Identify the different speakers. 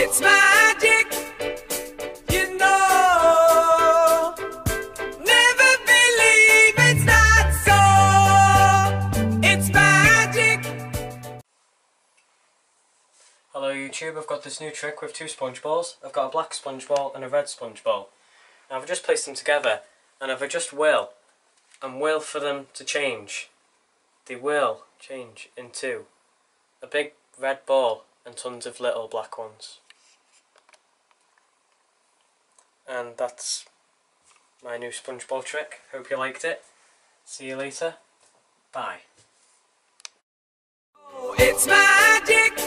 Speaker 1: it's magic, you know. Never believe it's not so. It's magic.
Speaker 2: Hello YouTube, I've got this new trick with two sponge balls. I've got a black sponge ball and a red sponge ball. Now I've just placed them together, and if I just will for them to change, they will change into a big red ball and tons of little black ones. And that's my new sponge ball trick. Hope you liked it. See you later. Bye.
Speaker 1: It's magic.